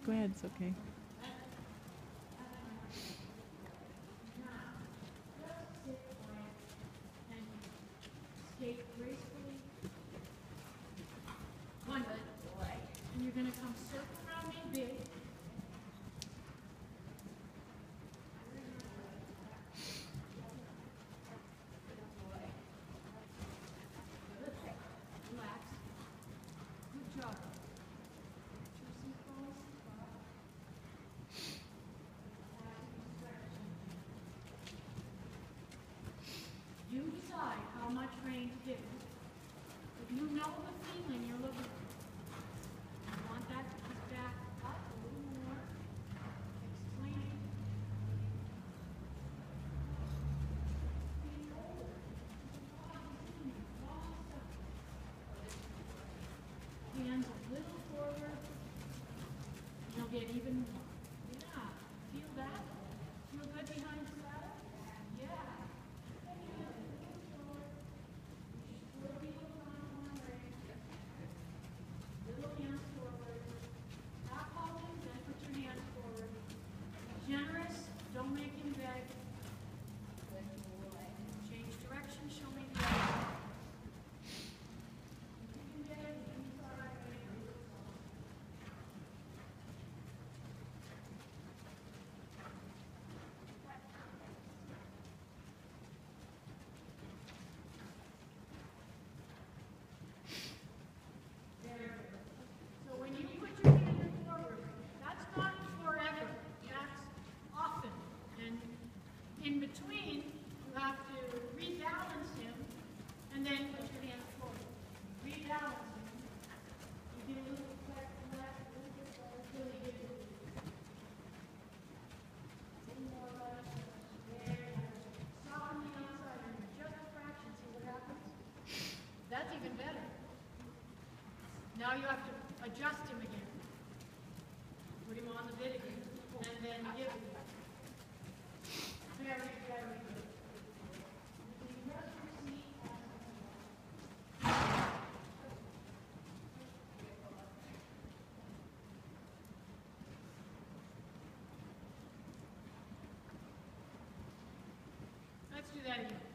Go ahead, it's okay. Skate gracefully. One good boy. And you're going to come circle around me big. Relax. Good job. You decide how much rain to give it. If you know the feeling you're looking for, you want that to kick back up a little more. Explain. Hands a little forward. You'll get even more. Yeah. Feel that? Feel good behind the saddle? Yeah. Little hands forward. Stop holding, then put your hands forward. Be generous, don't make him beg. Change direction, show me the other. So when you put your hand forward, that's not forever, that's often. And in between, you have to rebalance him and then put your hand forward. Rebalance him. You get a little flex left, a little bit forward, till you get it. One more left. There. Soften the outside and just a fraction, see what happens? That's even better. Now you have to adjust him again. Put him on the bit again. And then give him. Very, very good. Let's do that again.